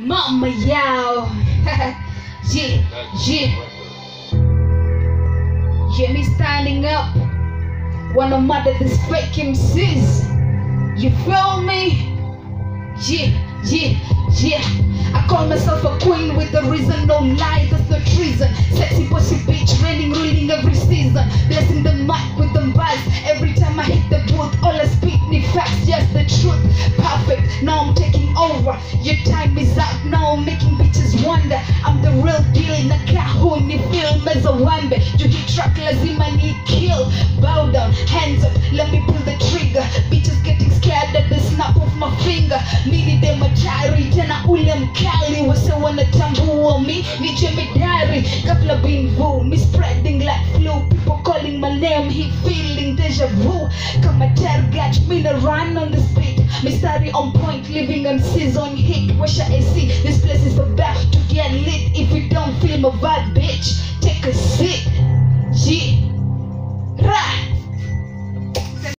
Mama yao. Yeah, yeah. Yeah, me standing up when I'm mad at this fake MCs. You feel me? Yeah, yeah, yeah. I call myself a queen with a reason, no lie, that's no treason. Sexy pussy bitch, reigning, ruling every season. Blessing the mic with them bars. Every time I hit the booth, all I speak me facts, just the truth. Perfect, now I'm taking over. Your time is up, now I'm making bitches wonder. I'm the real deal, nakahu ni film as a wambe. You hit track, lazima ni kill. Bow down, hands up, let me pull the trigger. Bitches getting scared at the snap of my finger. Mini dem atari, tena ule mkali. Wase wanatambua mi, ni jemedari. Gafla bin vu, me spreading like flu. People calling my name, he feeling deja vu. Kama tergach, me na run on the speed. Me study on point, living on season hit. Washa AC,